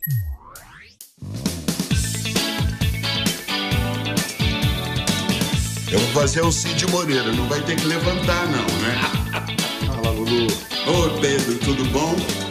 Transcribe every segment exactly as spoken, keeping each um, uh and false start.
Eu vou fazer o Cid Moreira, não vai ter que levantar não, né? Fala, Lulu. Ô, Pedro, tudo bom?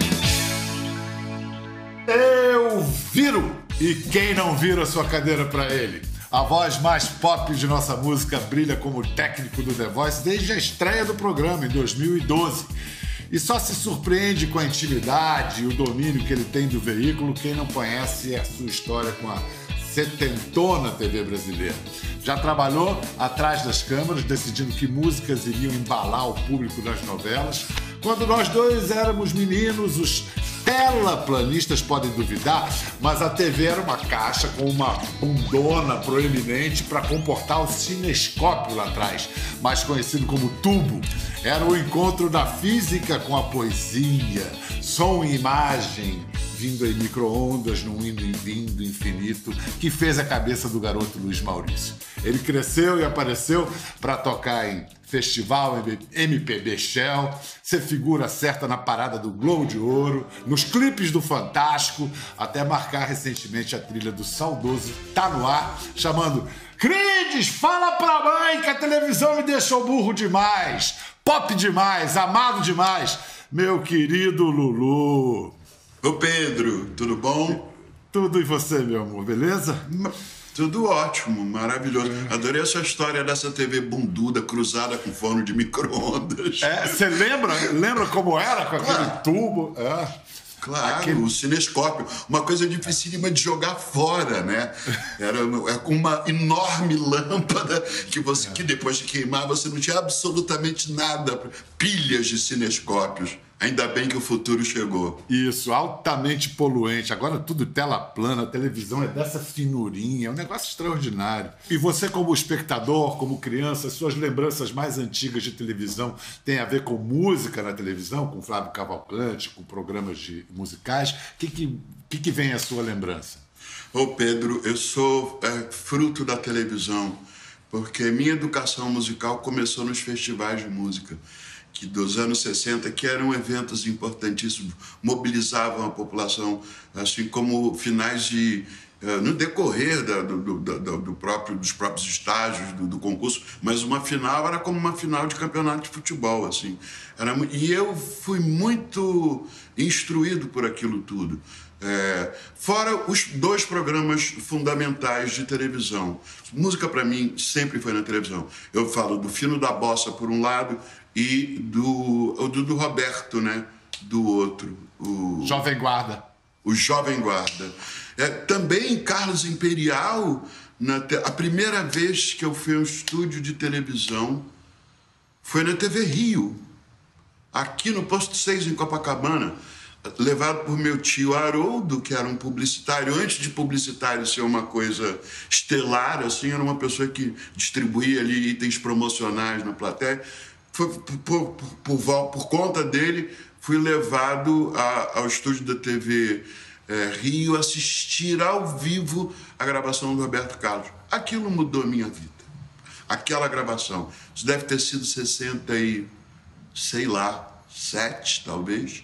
Eu viro! E quem não vira a sua cadeira pra ele? A voz mais pop de nossa música brilha como técnico do The Voice desde a estreia do programa, em dois mil e doze. E só se surpreende com a intimidade e o domínio que ele tem do veículo quem não conhece a sua história com a setentona T V brasileira. Já trabalhou atrás das câmeras, decidindo que músicas iriam embalar o público das novelas. Quando nós dois éramos meninos, os terraplanistas podem duvidar, mas a T V era uma caixa com uma bundona proeminente para comportar o cinescópio lá atrás, mais conhecido como tubo. Era o encontro da física com a poesia, som e imagem, vindo em micro-ondas num indo e vindo infinito, que fez a cabeça do garoto Luiz Maurício. Ele cresceu e apareceu para tocar em festival M P B Shell, ser figura certa na parada do Globo de Ouro, nos clipes do Fantástico, até marcar recentemente a trilha do saudoso Tá No Ar, chamando Crides, fala pra mãe que a televisão me deixou burro demais, pop demais, amado demais, meu querido Lulu. Ô, Pedro, tudo bom? Tudo, e você, meu amor, beleza? Tudo ótimo, maravilhoso. Adorei essa história dessa T V bunduda cruzada com forno de micro-ondas. É, você lembra, lembra como era com aquele Claro. tubo? É. Claro, Aquele... o cinescópio. Uma coisa dificílima de jogar fora, né? Era é com uma enorme lâmpada que, você, que depois de queimar você não tinha absolutamente nada. Pilhas de cinescópios. Ainda bem que o futuro chegou. Isso, altamente poluente. Agora tudo tela plana, a televisão é dessa finurinha, é um negócio extraordinário. E você, como espectador, como criança, suas lembranças mais antigas de televisão têm a ver com música na televisão, com Flávio Cavalcante, com programas de musicais? O que, que, que, que vem à sua lembrança? Ô, Pedro, eu sou é, fruto da televisão, porque minha educação musical começou nos festivais de música, que dos anos sessenta, que eram eventos importantíssimos, mobilizavam a população, assim como finais de... Uh, no decorrer da, do, do, do, do próprio, dos próprios estágios do, do concurso, mas uma final era como uma final de campeonato de futebol, assim. Era, e eu fui muito instruído por aquilo tudo. É, fora os dois programas fundamentais de televisão. Música, para mim, sempre foi na televisão. Eu falo do Fino da Bossa, por um lado, e do, do, do Roberto, né? Do outro. O Jovem Guarda. O Jovem Guarda. É, também Carlos Imperial, na te... a primeira vez que eu fui a um estúdio de televisão foi na T V Rio, aqui no Posto seis, em Copacabana, levado por meu tio Haroldo, que era um publicitário. Antes de publicitário ser uma coisa estelar, assim, era uma pessoa que distribuía ali itens promocionais na plateia. Foi, por, por, por, por, por conta dele, fui levado a, ao estúdio da T V é, Rio assistir ao vivo a gravação do Roberto Carlos. Aquilo mudou a minha vida. Aquela gravação. Isso deve ter sido sessenta e, sei lá, sete, talvez.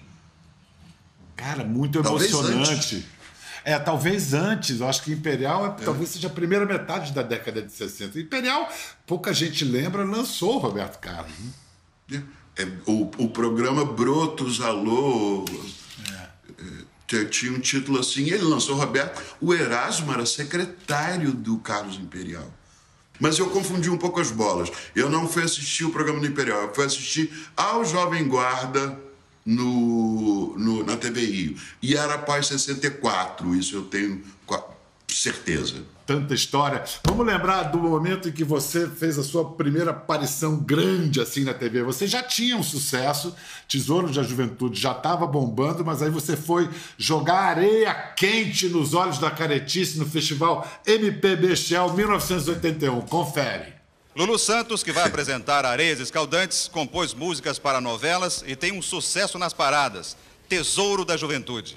Cara, muito Talvez emocionante. Antes. É, talvez antes. Eu acho que Imperial é, é. talvez seja a primeira metade da década de sessenta. Imperial, pouca gente lembra, lançou o Roberto Carlos. Né? É, o, o programa Brotos Alô é. É, tinha um título assim, ele lançou o Roberto. O Erasmo era secretário do Carlos Imperial. Mas eu confundi um pouco as bolas. Eu não fui assistir o programa do Imperial, eu fui assistir ao Jovem Guarda no, no, na T V Rio. E era após sessenta e quatro, isso eu tenho certeza. Tanta história. Vamos lembrar do momento em que você fez a sua primeira aparição grande assim na T V. Você já tinha um sucesso, Tesouro da Juventude já estava bombando, mas aí você foi jogar areia quente nos olhos da caretice no festival M P B Shell mil novecentos e oitenta e um. Confere. Lulu Santos, que vai apresentar Areias Escaldantes, compôs músicas para novelas e tem um sucesso nas paradas. Tesouro da Juventude.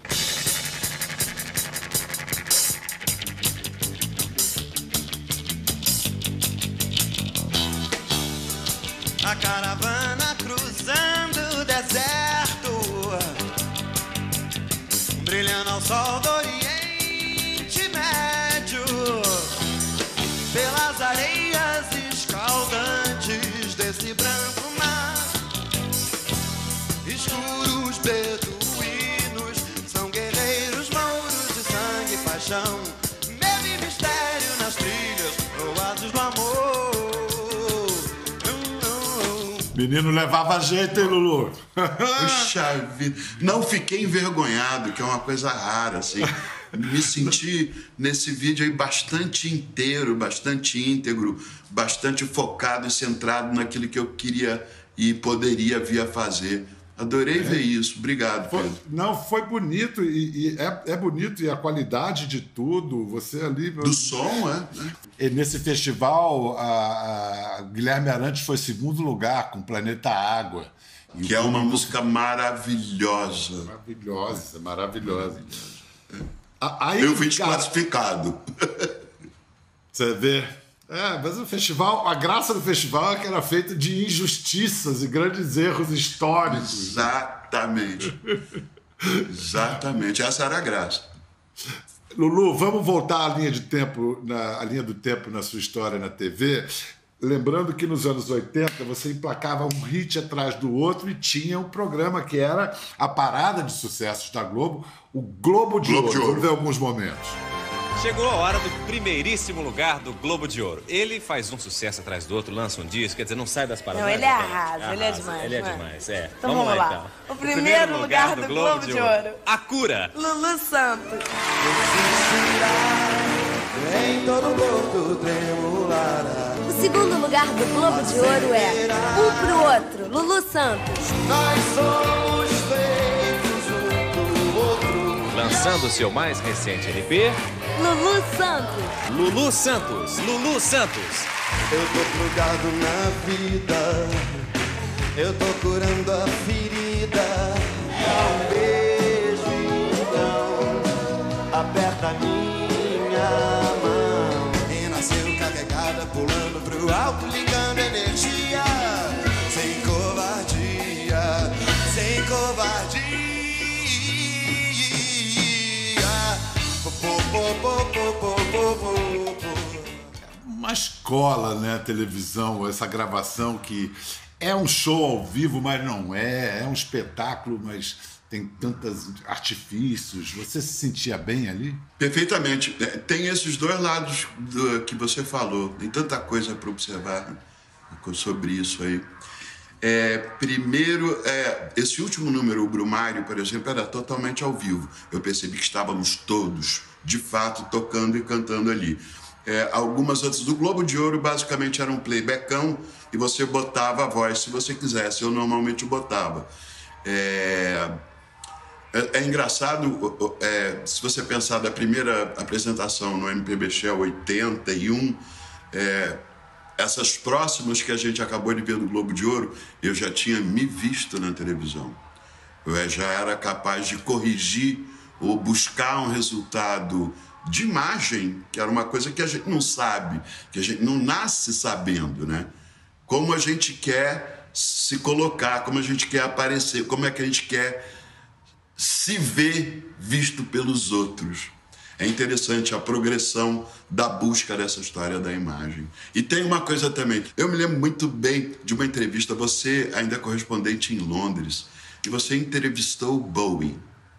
A caravana cruzando o deserto, brilhando ao sol do Oriente. paixão, medo e mistério nas trilhas, oásis do amor. Menino levava jeito, hein, Lulu? Puxa vida. Não fiquei envergonhado, que é uma coisa rara, assim. Me senti nesse vídeo aí bastante inteiro, bastante íntegro, bastante focado e centrado naquilo que eu queria e poderia vir a fazer. Adorei é. ver isso. Obrigado, Pedro. Foi, não, foi bonito e, e é, é bonito e a qualidade de tudo. Você ali... Do som, é. E nesse festival, a, a Guilherme Arantes foi segundo lugar com Planeta Água. E que é uma música maravilhosa. Maravilhosa, maravilhosa. Aí, eu fui desclassificado. Você vê... É, mas o festival, a graça do festival é que era feito de injustiças e grandes erros históricos. Exatamente. Exatamente. Essa era a graça. Lulu, vamos voltar à linha de tempo, na, à linha do tempo na sua história na T V. Lembrando que nos anos oitenta você emplacava um hit atrás do outro e tinha um programa que era a parada de sucessos da Globo, o Globo de Globo Ouro. De Ouro. Vamos ver alguns momentos. Chegou a hora do primeiríssimo lugar do Globo de Ouro. Ele faz um sucesso atrás do outro, lança um disco, quer dizer, não sai das paradas. Não, ele arrasa, ele é demais. Ele é mano. demais, é. Então vamos, vamos lá, então. O primeiro, o primeiro lugar, lugar do, do Globo, Globo de, de Ouro. Ouro. A Cura. Lulu Santos. Em todo corpo tremulará. O segundo lugar do Globo de Ouro é Um Pro Outro, Lulu Santos. Nós somos feitos um pro outro. Lançando seu mais recente L P... Lulu Santos. Lulu Santos. Lulu Santos. Eu tô plugado na vida, eu tô curando a ferida. Dá um beijo, então, aperta a minha mão. Renasceu carregada, pulando pro alto, ligando energia. Sem covardia, sem covardia. Uma escola, né, a televisão, essa gravação que é um show ao vivo, mas não é, é um espetáculo, mas tem tantos artifícios. Você se sentia bem ali? Perfeitamente. Tem esses dois lados do que você falou, tem tanta coisa para observar sobre isso aí. É, primeiro, é, esse último número, o Brumário, por exemplo, era totalmente ao vivo. Eu percebi que estávamos todos, de fato, tocando e cantando ali. É, algumas outras do Globo de Ouro, basicamente, era um playbackão e você botava a voz se você quisesse. Eu normalmente botava. É, é, é engraçado, é, se você pensar da primeira apresentação no M P B Shell oitenta e um, é, essas próximas que a gente acabou de ver do Globo de Ouro, eu já tinha me visto na televisão. Eu já era capaz de corrigir ou buscar um resultado de imagem, que era uma coisa que a gente não sabe, que a gente não nasce sabendo, né? Como a gente quer se colocar, como a gente quer aparecer, como é que a gente quer se ver visto pelos outros. É interessante a progressão da busca dessa história da imagem. E tem uma coisa também. Eu me lembro muito bem de uma entrevista, você ainda é correspondente em Londres, que você entrevistou o Bowie.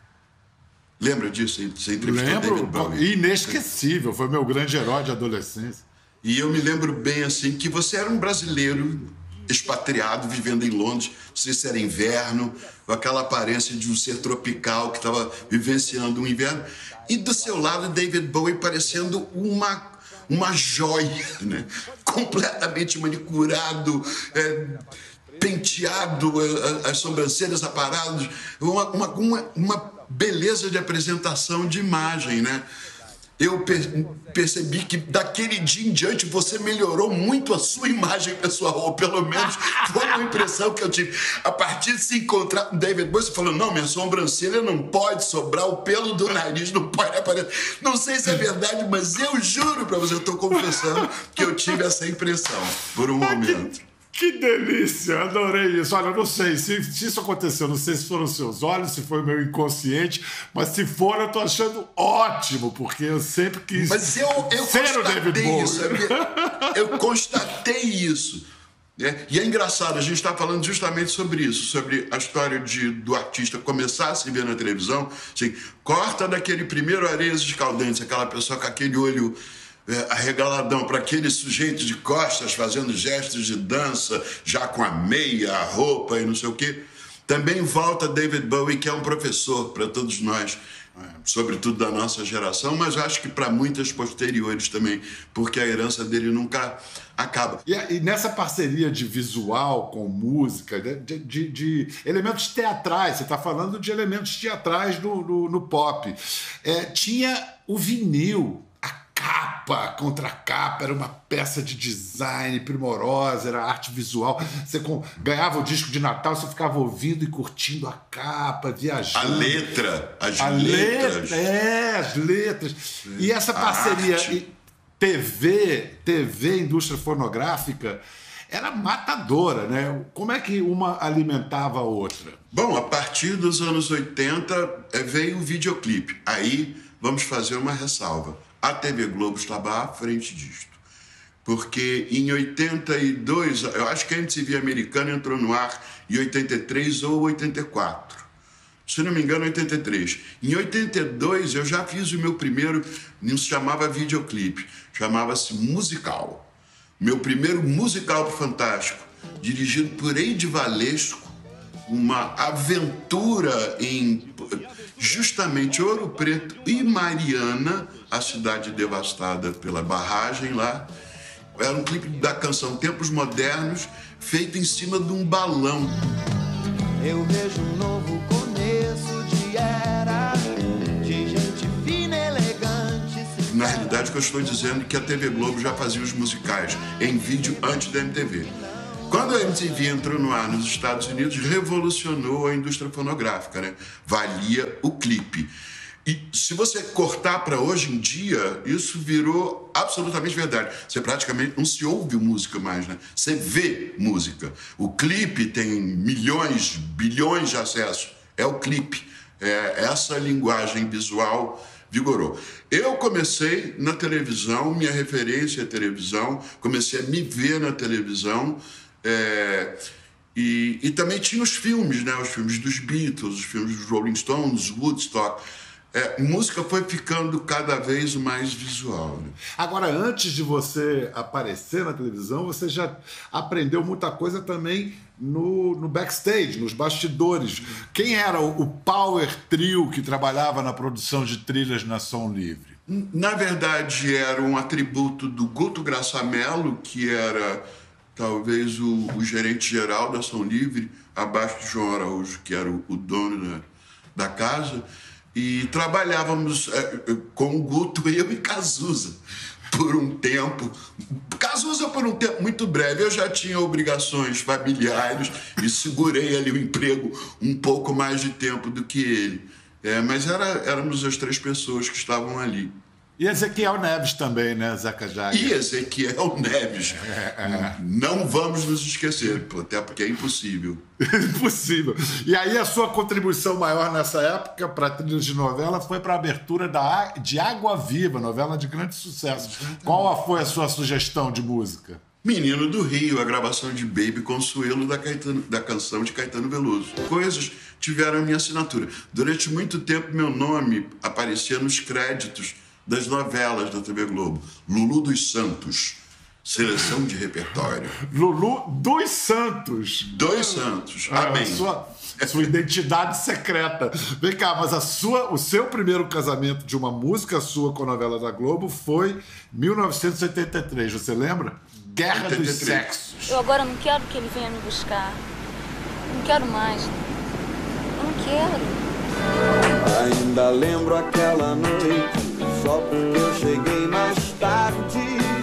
Lembra disso? Você entrevistou Lembro, David Bowie. Inesquecível, foi meu grande herói de adolescência. E eu me lembro bem assim que você era um brasileiro expatriado, vivendo em Londres, não sei se era inverno, com aquela aparência de um ser tropical que estava vivenciando um inverno. E do seu lado, David Bowie parecendo uma, uma joia, né? Completamente manicurado, é, penteado, as sobrancelhas aparadas, uma, uma, uma, uma beleza de apresentação de imagem, né? Eu per percebi que daquele dia em diante você melhorou muito a sua imagem pessoal, ou pelo menos foi uma impressão que eu tive. A partir de se encontrar com David Bowie, você falou, não, minha sobrancelha não pode sobrar, o pelo do nariz não pode aparecer. Não sei se é verdade, mas eu juro pra você, eu tô confessando que eu tive essa impressão por um momento. Que delícia, adorei isso. Olha, eu não sei se, se isso aconteceu, não sei se foram os seus olhos, se foi o meu inconsciente, mas se for, eu tô achando ótimo, porque eu sempre quis mas eu, eu ser o David Bowie. Isso, eu constatei isso. É, e é engraçado, a gente está falando justamente sobre isso, sobre a história de, do artista começar a se ver na televisão. Assim, corta daquele primeiro Areias Escaldantes, aquela pessoa com aquele olho é, arregaladão, para aquele sujeito de costas fazendo gestos de dança, já com a meia, a roupa e não sei o quê. Também volta David Bowie, que é um professor para todos nós, sobretudo da nossa geração, mas acho que para muitas posteriores também, porque a herança dele nunca acaba. E, e nessa parceria de visual com música, de, de, de elementos teatrais, você está falando de elementos teatrais no, no, no pop, é, tinha o vinil, capa contra capa, era uma peça de design primorosa, era arte visual. Você com, ganhava o disco de Natal, você ficava ouvindo e curtindo a capa, viajando. A letra, as a letras. Letra, é, as letras. E essa parceria T V, T V, indústria fonográfica, era matadora, né? Como é que uma alimentava a outra? Bom, a partir dos anos oitenta veio o videoclipe. Aí vamos fazer uma ressalva. A T V Globo estava à frente disto. Porque em oitenta e dois, eu acho que a M T V americana entrou no ar em oitenta e três ou oitenta e quatro. Se não me engano, oitenta e três. Em oitenta e dois, eu já fiz o meu primeiro, não se chamava videoclipe, chamava-se musical. Meu primeiro musical pro Fantástico, dirigido por Eide Valesco, uma aventura em justamente Ouro Preto e Mariana, a cidade devastada pela barragem lá. Era um clipe da canção Tempos Modernos, feito em cima de um balão. Eu vejo um novo começo de era, de gente fina, elegante. Na realidade, o que eu estou dizendo é que a T V Globo já fazia os musicais em vídeo antes da M T V. Quando a M T V entrou no ar nos Estados Unidos, revolucionou a indústria fonográfica, né? Valia o clipe. E se você cortar para hoje em dia, isso virou absolutamente verdade. Você praticamente não se ouve música mais, né? Você vê música. O clipe tem milhões, bilhões de acessos. É o clipe. É, essa linguagem visual vigorou. Eu comecei na televisão, minha referência é a televisão, comecei a me ver na televisão. É, e, e também tinha os filmes, né? Os filmes dos Beatles, os filmes dos Rolling Stones, Woodstock. É, música foi ficando cada vez mais visual. Né? Agora, antes de você aparecer na televisão, você já aprendeu muita coisa também no, no backstage, nos bastidores. Quem era o, o power trio que trabalhava na produção de trilhas na Som Livre? Na verdade, era um atributo do Guto Graçamelo, que era talvez o, o gerente geral da Som Livre, abaixo de João Araújo, que era o, o dono da, da casa. E trabalhávamos é, com o Guto, eu e Cazuza, por um tempo. Cazuza por um tempo muito breve. Eu já tinha obrigações familiares e segurei ali o emprego um pouco mais de tempo do que ele. É, mas era, éramos as três pessoas que estavam ali. E Ezequiel Neves também, né, Zeca Jagger? E Ezequiel Neves. É, é. Não vamos nos esquecer, até porque é impossível. Impossível. E aí a sua contribuição maior nessa época para trilhas de novela foi para a abertura da, de Água Viva, novela de grande sucesso. Qual foi a sua sugestão de música? Menino do Rio, a gravação de Baby Consuelo da, Caetano, da canção de Caetano Veloso. Coisas tiveram a minha assinatura. Durante muito tempo, meu nome aparecia nos créditos das novelas da T V Globo. Lulu dos Santos, seleção de repertório. Lulu dos Santos. Dos Santos, ah, amém. Sua, sua identidade secreta. Vem cá, mas a sua, o seu primeiro casamento de uma música sua com a novela da Globo foi em mil novecentos e oitenta e três, você lembra? Guerra oitenta e três. Dos Sexos. Eu agora não quero que ele venha me buscar. Não quero mais. Eu não quero. Ainda lembro aquela noite, só porque eu cheguei mais tarde.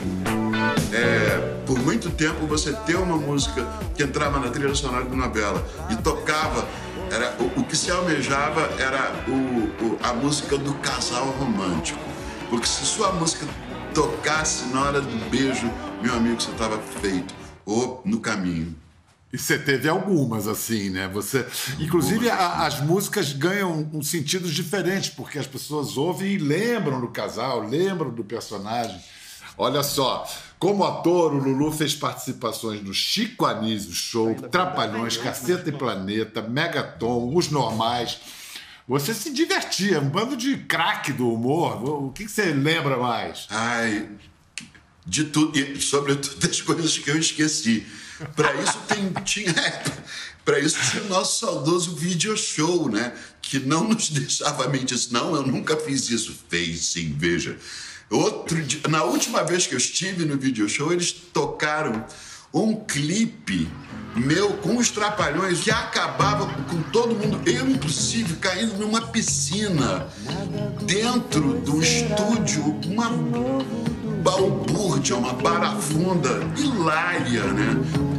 É, por muito tempo você ter uma música que entrava na trilha sonora de novela e tocava, era, o, o que se almejava era o, o, a música do casal romântico. Porque se sua música tocasse na hora do beijo, meu amigo, você estava feito, ou no caminho. E você teve algumas, assim, né? Você, inclusive, a, as músicas ganham um sentidos diferentes, porque as pessoas ouvem e lembram do casal, lembram do personagem. Olha só, como ator, o Lulu fez participações no Chico Anísio Show, Trapalhões, Caceta e Planeta, Megaton, Os Normais. Você se divertia, um bando de craque do humor. O que você lembra mais? Ai, de tudo, e sobretudo das coisas que eu esqueci. Para isso tem, tinha, para isso tinha o nosso saudoso video show, né? Que não nos deixava mentir. Não, eu nunca fiz isso. Fez sim, veja. Outro dia, na última vez que eu estive no video show, eles tocaram um clipe meu com os Trapalhões que acabava com todo mundo, eu inclusive, caindo numa piscina dentro do estúdio, uma balbúrdia, uma barafunda hilária, né?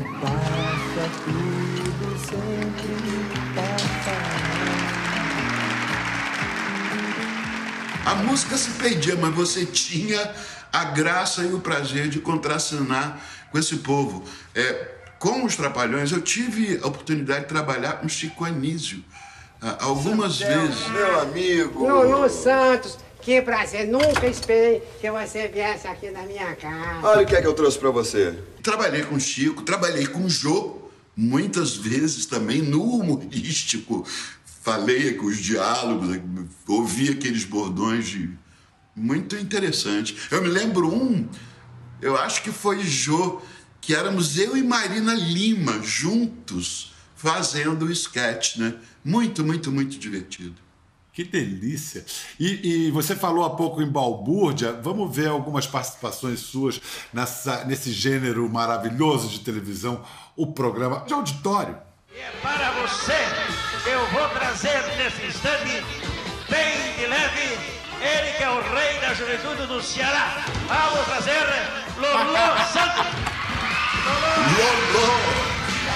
A música se perdia, mas você tinha a graça e o prazer de contracenar com esse povo. É, com os Trapalhões, eu tive a oportunidade de trabalhar com Chico Anísio ah, algumas Santel, vezes. Meu amigo! Lulu Santos, que prazer. Nunca esperei que você viesse aqui na minha casa. Olha o que é que eu trouxe pra você. Trabalhei com Chico, trabalhei com Jô, muitas vezes também no humorístico. Falei com os diálogos, ouvi aqueles bordões de... muito interessante. Eu me lembro um, eu acho que foi Jô, que éramos eu e Marina Lima juntos fazendo o sketch, né? Muito, muito, muito divertido. Que delícia! E, e você falou há pouco em balbúrdia. Vamos ver algumas participações suas nessa, nesse gênero maravilhoso de televisão, o programa de auditório. E é para você que eu vou trazer nesse instante, bem de leve, ele que é o rei da juventude do Ceará. Vamos trazer Lulu Santos. Lulu! Lulu!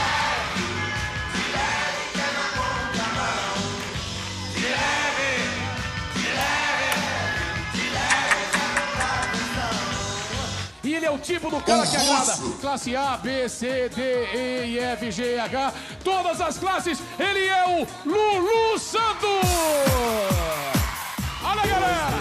E ele é o tipo do cara que agrada. Classe A, B, C, D, E, I, F, G, H. Todas as classes, ele é o Lulu Santos! Olha, galera!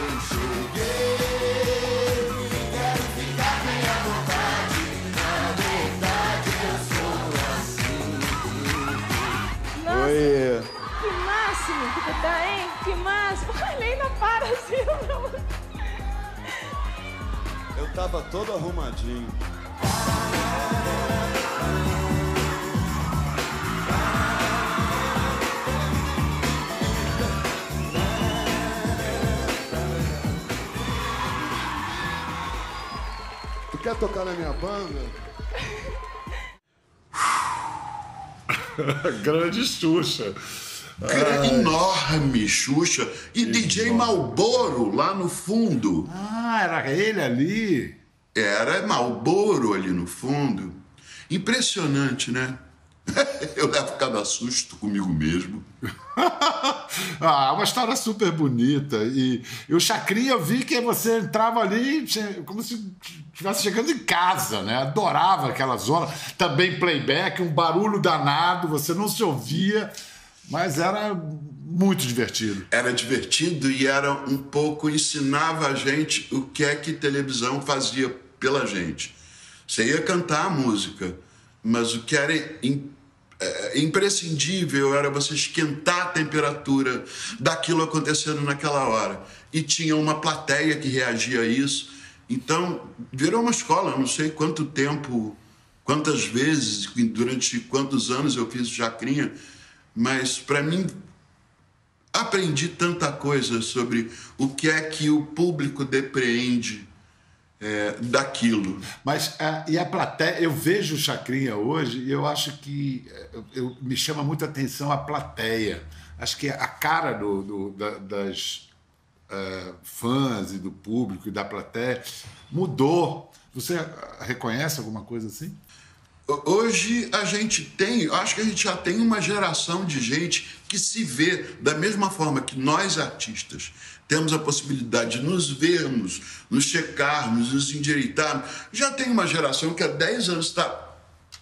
Nossa, Oi. que máximo que tu tá, hein? Que máximo. Ele ainda para assim, não. Eu tava todo arrumadinho. Tu quer tocar na minha banda? Grande Xuxa. Era enorme, Xuxa. E D J Malboro lá no fundo. Ah, era ele ali? Era Malboro ali no fundo. Impressionante, né? Eu levo cada susto comigo mesmo. Ah, uma história super bonita. E, e o Chacrinha, eu vi que você entrava ali como se estivesse chegando em casa, né? Adorava aquela zona. Também playback, um barulho danado, você não se ouvia, mas era muito divertido. Era divertido e era um pouco, ensinava a gente o que é que televisão fazia pela gente. Você ia cantar a música, mas o que era in, é, imprescindível era você esquentar a temperatura daquilo acontecendo naquela hora. E tinha uma plateia que reagia a isso. Então, virou uma escola. Eu não sei quanto tempo, quantas vezes, durante quantos anos eu fiz o Chacrinha, mas, para mim, aprendi tanta coisa sobre o que é que o público depreende é, daquilo. Mas, é, e a plateia, eu vejo o Chacrinha hoje e eu acho que eu, eu, me chama muita atenção a plateia. Acho que a cara do, do, da, das uh, fãs e do público e da plateia mudou. Você reconhece alguma coisa assim? Hoje a gente tem, acho que a gente já tem uma geração de gente que se vê da mesma forma que nós artistas temos a possibilidade de nos vermos, nos checarmos, nos endireitarmos. Já tem uma geração que há dez anos está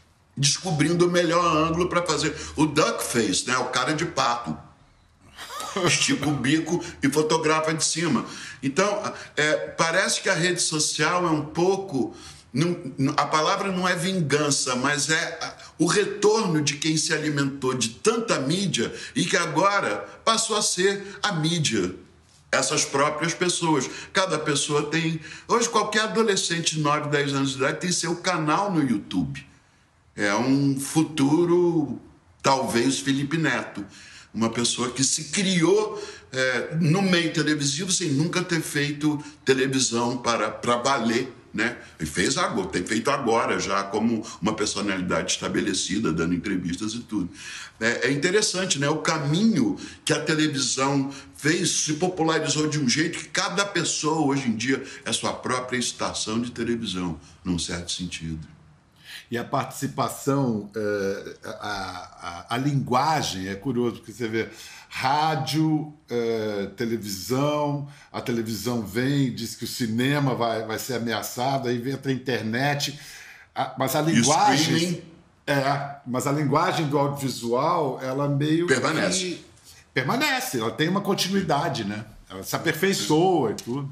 descobrindo o melhor ângulo para fazer o duck face, né? O cara de pato. estica o bico e fotografa de cima. Então, é, parece que a rede social é um pouco... Não, a palavra não é vingança, mas é o retorno de quem se alimentou de tanta mídia e que agora passou a ser a mídia. Essas próprias pessoas. Cada pessoa tem... Hoje, qualquer adolescente de nove, dez anos de idade tem seu canal no YouTube. É um futuro, talvez, Felipe Neto. Uma pessoa que se criou é, no meio televisivo sem nunca ter feito televisão para, para valer, né? E fez agora, tem feito agora já como uma personalidade estabelecida, dando entrevistas e tudo. É, é interessante, né? O caminho que a televisão fez, se popularizou de um jeito que cada pessoa hoje em dia é sua própria estação de televisão, num certo sentido. E a participação, a, a, a linguagem, é curioso, porque você vê rádio, é, televisão, a televisão vem, diz que o cinema vai, vai ser ameaçado, aí entra a internet, a, mas a linguagem... É, mas a linguagem do audiovisual, ela meio permanece. que... Permanece, ela tem uma continuidade, né? Ela se aperfeiçoa e tudo.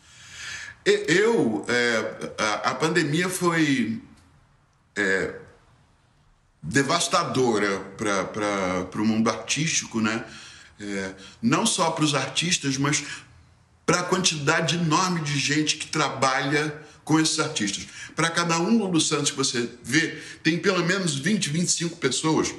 Eu, é, a, a pandemia foi... É, devastadora para o mundo artístico, né? É, não só para os artistas, mas para a quantidade enorme de gente que trabalha com esses artistas. Para cada um Lulu Santos que você vê, tem pelo menos vinte, vinte e cinco pessoas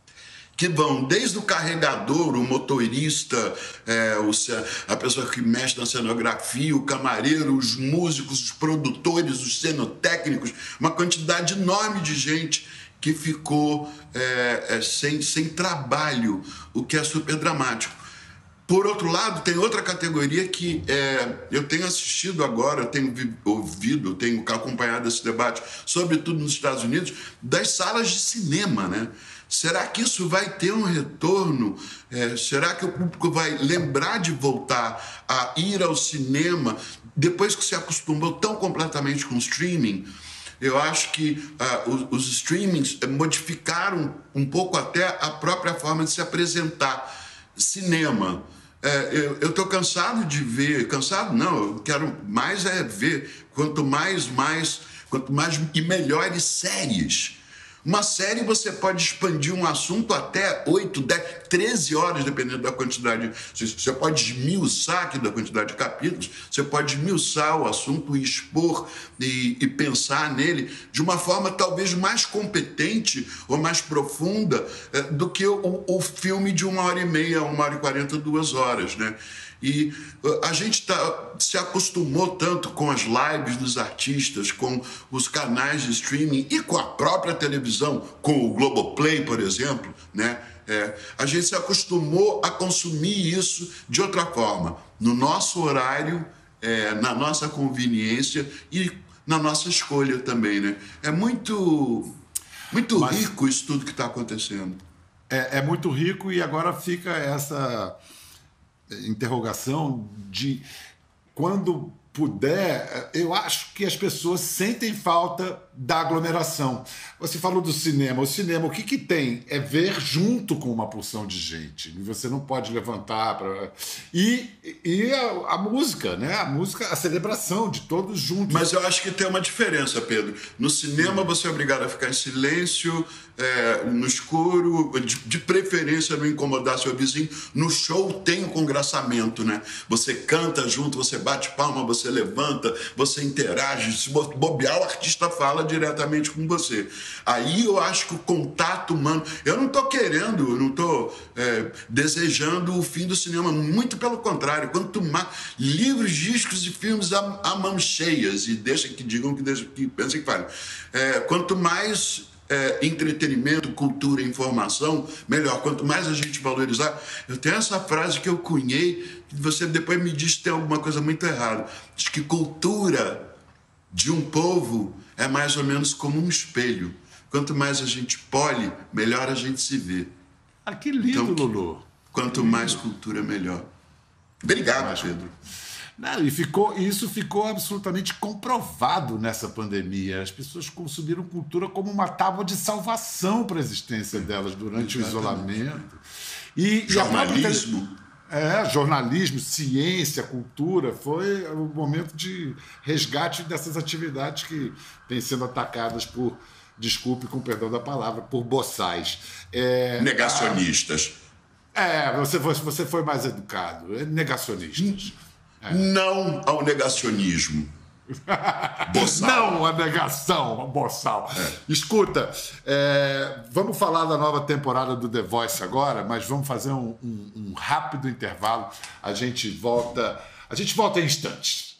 que vão desde o carregador, o motorista, é, o, a pessoa que mexe na cenografia, o camareiro, os músicos, os produtores, os cenotécnicos, uma quantidade enorme de gente que ficou é, é, sem, sem trabalho, o que é super dramático. Por outro lado, tem outra categoria que é, eu tenho assistido agora, tenho ouvido, tenho acompanhado esse debate, sobretudo nos Estados Unidos, das salas de cinema, né? Será que isso vai ter um retorno? É, será que o público vai lembrar de voltar a ir ao cinema depois que se acostumou tão completamente com o streaming? Eu acho que uh, os, os streamings modificaram um pouco até a própria forma de se apresentar. Cinema. É, eu estou cansado de ver, cansado não, eu quero mais é ver, quanto mais, mais, quanto mais e melhores séries. Uma série você pode expandir um assunto até oito, dez, treze horas, dependendo da quantidade. Você pode esmiuçar aqui da quantidade de capítulos, você pode esmiuçar o assunto e expor e, e pensar nele de uma forma talvez mais competente ou mais profunda é, do que o, o filme de uma hora e meia, uma hora e quarenta, duas horas, né? E a gente tá, se acostumou tanto com as lives dos artistas, com os canais de streaming e com a própria televisão, com o Globoplay, por exemplo, né? É, a gente se acostumou a consumir isso de outra forma, no nosso horário, é, na nossa conveniência e na nossa escolha também, né? É muito, muito Mas, rico isso tudo que está acontecendo. É, é muito rico e agora fica essa... interrogação de quando puder, eu acho que as pessoas sentem falta da aglomeração. Você falou do cinema. O cinema, o que que tem? É ver junto com uma porção de gente. E você não pode levantar para... E, e a, a música, né? A música, a celebração de todos juntos. Mas eu acho que tem uma diferença, Pedro. No cinema você é obrigado a ficar em silêncio, é, no escuro, de, de preferência não incomodar seu vizinho. No show tem o congraçamento, né? Você canta junto, você bate palma, você levanta, você interage. Se bobear, o artista fala diretamente com você. Aí eu acho que o contato humano... Eu não estou querendo, eu não estou é, desejando o fim do cinema, muito pelo contrário. Quanto mais livros, discos e filmes a, a mãos cheias, e deixem que digam que, deixem, que pensem que falem. É, quanto mais é, entretenimento, cultura, informação, melhor. Quanto mais a gente valorizar... Eu tenho essa frase que eu cunhei, que você depois me diz que tem alguma coisa muito errada. Diz que cultura de um povo é mais ou menos como um espelho. Quanto mais a gente polhe, melhor a gente se vê. Ah, que lindo, então, Lulu. Quanto mais cultura, melhor. Obrigado, Pedro. Não, e ficou, isso ficou absolutamente comprovado nessa pandemia. As pessoas consumiram cultura como uma tábua de salvação para a existência delas durante Exatamente. o isolamento. E, Jornalismo. É, jornalismo, ciência, cultura, foi o momento de resgate dessas atividades que têm sendo atacadas por, desculpe com perdão da palavra, por boçais. É, Negacionistas. A, é, você foi, você foi mais educado. Negacionistas. É. Não ao negacionismo. Boçal. Não a negação, boçal. É. Escuta, é, vamos falar da nova temporada do The Voice agora, mas vamos fazer um, um, um rápido intervalo. A gente volta, a gente volta em instantes.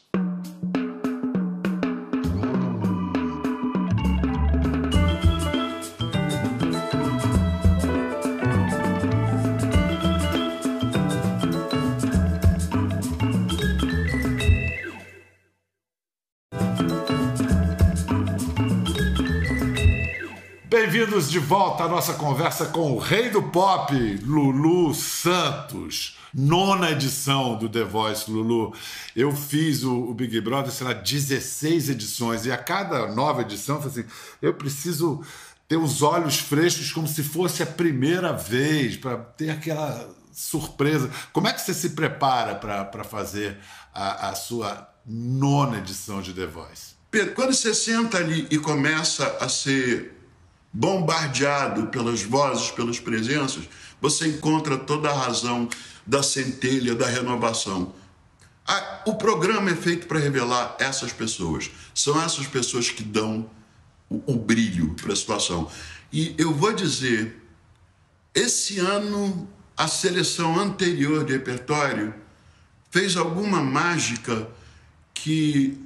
Bem-vindos de volta à nossa conversa com o rei do pop, Lulu Santos. Nona edição do The Voice, Lulu. Eu fiz o, o Big Brother, sei lá, dezesseis edições, e a cada nova edição, eu falei assim, eu preciso ter os olhos frescos como se fosse a primeira vez, para ter aquela surpresa. Como é que você se prepara para fazer a, a sua nona edição de The Voice? Pedro, quando você senta ali e começa a ser bombardeado pelas vozes, pelas presenças, você encontra toda a razão da centelha, da renovação. Ah, o programa é feito para revelar essas pessoas. São essas pessoas que dão o, o brilho para a situação. E eu vou dizer, esse ano, a seleção anterior de repertório fez alguma mágica que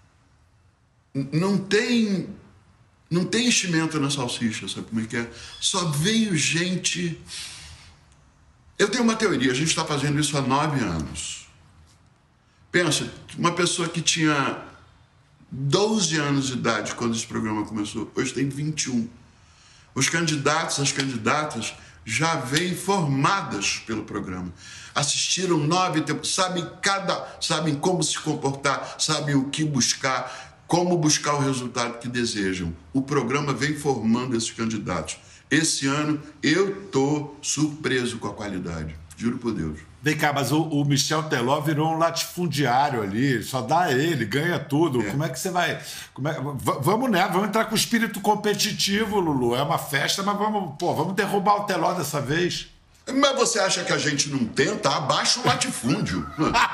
não tem... Não tem enchimento na salsicha, sabe como é que é? Só veio gente... Eu tenho uma teoria, a gente está fazendo isso há nove anos. Pensa, uma pessoa que tinha doze anos de idade quando esse programa começou, hoje tem vinte e um. Os candidatos, as candidatas já vêm formadas pelo programa. Assistiram nove tempos, sabem, cada, sabem como se comportar, sabem o que buscar, como buscar o resultado que desejam. O programa vem formando esses candidatos. Esse ano, eu estou surpreso com a qualidade. Juro por Deus. Vem cá, mas o, o Michel Teló virou um latifundiário ali. Só dá ele, ganha tudo. É. Como é que você vai... Como é, vamos, né? Vamos entrar com espírito competitivo, Lulu. É uma festa, mas vamos, pô, vamos derrubar o Teló dessa vez. Mas você acha que a gente não tenta? Abaixa o latifúndio.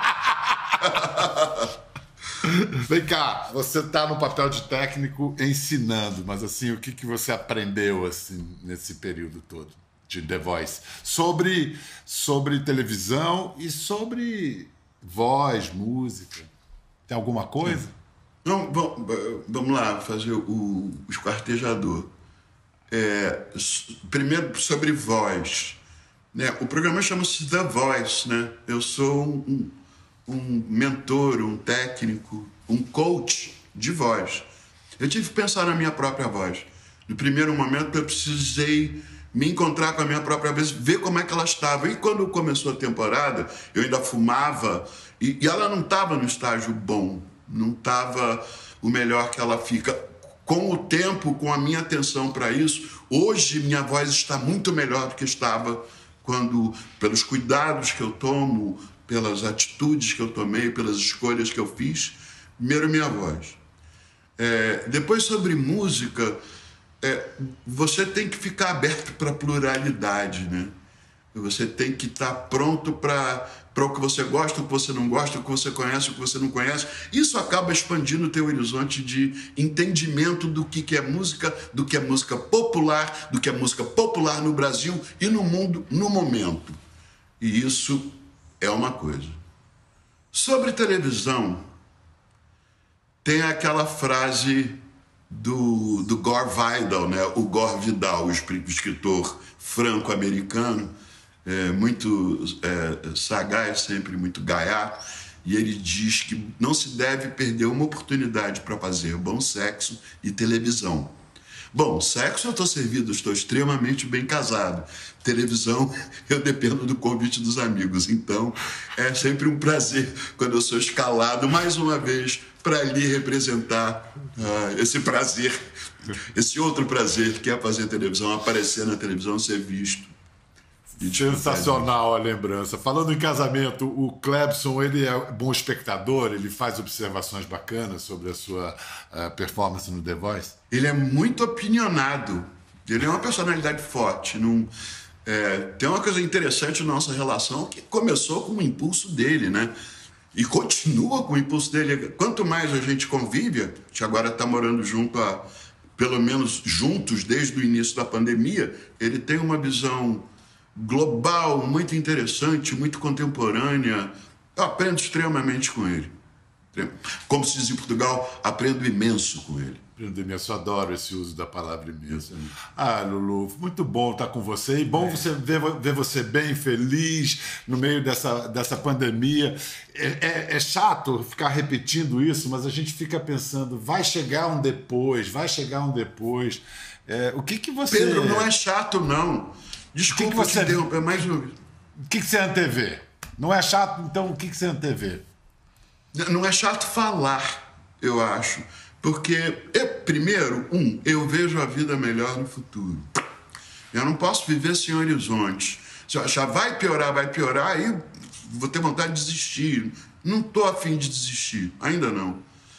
Vem cá, você está no papel de técnico ensinando, mas assim, o que, que você aprendeu assim, nesse período todo de The Voice? Sobre, sobre televisão e sobre voz, música. Tem alguma coisa? Não, bom, vamos lá, fazer o, o esquartejador. É, primeiro, sobre voz. Né? O programa chama-se The Voice, né? Eu sou um... um um mentor, um técnico, um coach de voz. Eu tive que pensar na minha própria voz. No primeiro momento, eu precisei me encontrar com a minha própria voz, ver como é que ela estava. E quando começou a temporada, eu ainda fumava, e, e ela não estava no estágio bom, não estava o melhor que ela fica. Com o tempo, com a minha atenção para isso, hoje minha voz está muito melhor do que estava quando, pelos cuidados que eu tomo, pelas atitudes que eu tomei, pelas escolhas que eu fiz, primeiro minha voz. É, depois, sobre música, é, você tem que ficar aberto para a pluralidade, né? Você tem que estar pronto para o que você gosta, o que você não gosta, o que você conhece, o que você não conhece. Isso acaba expandindo o teu horizonte de entendimento do que, que é música, do que é música popular, do que é música popular no Brasil e no mundo no momento. E isso é uma coisa. Sobre televisão, tem aquela frase do, do Gore Vidal, né? O Gore Vidal, o escritor franco-americano, é, muito é, sagaz, sempre muito gaiato, e ele diz que não se deve perder uma oportunidade para fazer bom sexo e televisão. Bom, sexo eu estou servido, estou extremamente bem casado. Televisão, eu dependo do convite dos amigos. Então, é sempre um prazer quando eu sou escalado, mais uma vez, para ali representar uh, esse prazer, esse outro prazer que é fazer televisão, aparecer na televisão, ser visto. Sensacional a lembrança. Falando em casamento, o Clebson, ele é bom espectador, ele faz observações bacanas sobre a sua uh, performance no The Voice? Ele é muito opinionado, ele é uma personalidade forte. Não, é, tem uma coisa interessante na nossa relação que começou com o impulso dele, né? E continua com o impulso dele. Quanto mais a gente convive, a gente agora está morando junto há, pelo menos juntos desde o início da pandemia, ele tem uma visão global, muito interessante, muito contemporânea. Eu aprendo extremamente com ele. Como se diz em Portugal, aprendo imenso com ele. Aprendo imenso, eu adoro esse uso da palavra imenso. Ah, Lulu, muito bom estar com você. E bom é. você ver, ver você bem, feliz, no meio dessa, dessa pandemia. É, é, é chato ficar repetindo isso, mas a gente fica pensando, vai chegar um depois, vai chegar um depois. É, o que que você... Pedro, não é chato, não. Desculpa, o que, que você interromper, é mais um... O que, que você antevê? Não é chato, então o que, que você antevê? Não é chato falar, eu acho. Porque, eu, primeiro, um, eu vejo a vida melhor no futuro. Eu não posso viver sem horizonte. Se eu achar vai piorar, vai piorar, aí vou ter vontade de desistir. Não estou a fim de desistir, ainda não.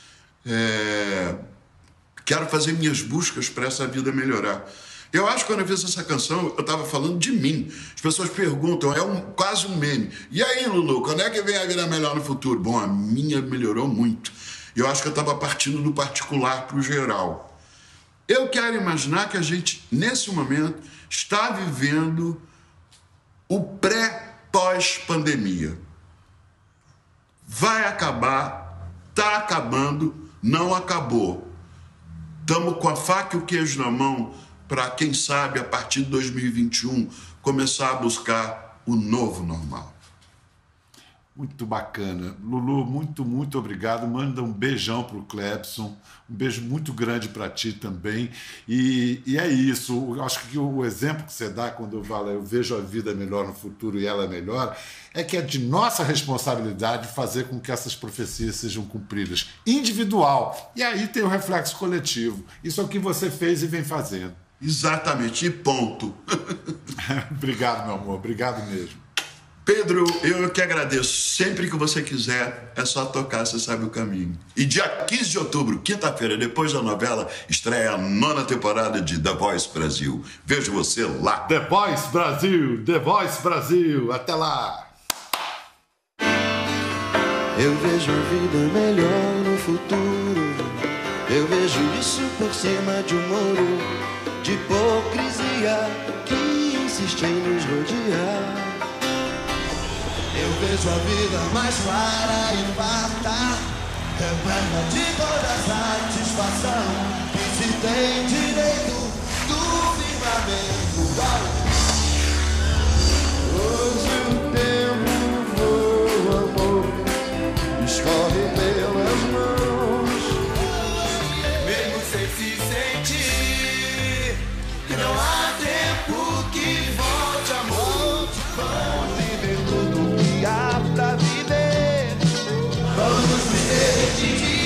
É... Quero fazer minhas buscas para essa vida melhorar. Eu acho que quando eu fiz essa canção, eu estava falando de mim. As pessoas perguntam, é um, quase um meme. E aí, Lulu, quando é que vem a vida melhor no futuro? Bom, a minha melhorou muito. Eu acho que eu estava partindo do particular para o geral. Eu quero imaginar que a gente, nesse momento, está vivendo o pré-pós-pandemia. Vai acabar, está acabando, não acabou. Estamos com a faca e o queijo na mão para, quem sabe, a partir de dois mil e vinte e um, começar a buscar o novo normal. Muito bacana. Lulu, muito, muito obrigado. Manda um beijão para o Clebson, um beijo muito grande para ti também. E, e é isso, eu acho que o exemplo que você dá quando eu falo eu vejo a vida melhor no futuro e ela melhor, é que é de nossa responsabilidade fazer com que essas profecias sejam cumpridas. Individual. E aí tem o reflexo coletivo. Isso é o que você fez e vem fazendo. Exatamente, e ponto. Obrigado, meu amor, obrigado mesmo. Pedro, eu que agradeço. Sempre que você quiser, é só tocar, você sabe o caminho. E dia quinze de outubro, quinta-feira, depois da novela, estreia a nona temporada de The Voice Brasil. Vejo você lá. The Voice Brasil, The Voice Brasil. Até lá. Eu vejo a vida melhor no futuro. Eu vejo isso por cima de um muro de hipocrisia que insiste em nos rodear. Eu vejo a vida mais clara e farta, repleta de toda satisfação, que se tem direito do firmamento. Hoje o tempo voa, amor, escorre pelas mãos, mesmo sem se sentir, não há tempo que volte, amor. Vamos viver tudo que há pra viver. Vamos viver de dia.